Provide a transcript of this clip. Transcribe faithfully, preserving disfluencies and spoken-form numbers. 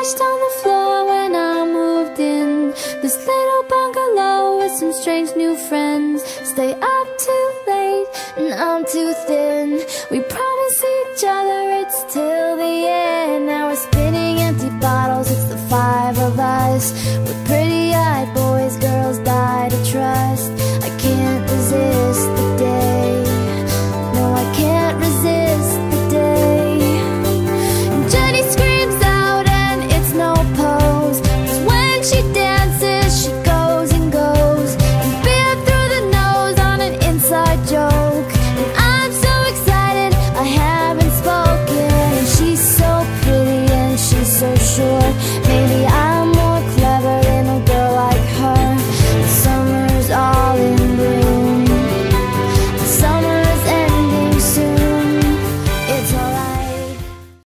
crashed on the floor when I moved in this little bungalow with some strange new friends. Stay up too late and I'm too thin. We promise each other it's till the end. Now we're spinning empty bottles, it's the five of us. We're